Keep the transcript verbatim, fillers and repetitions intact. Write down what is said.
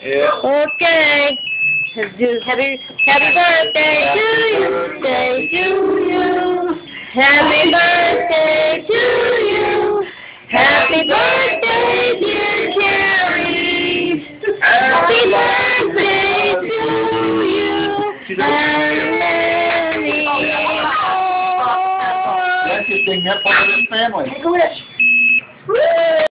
Yeah. Okay. Do happy happy birthday to you, day to you. Happy birthday to you. Happy birthday, dear Kerry. Happy birthday to you. Happy That's your thing, that part of the family. birthday.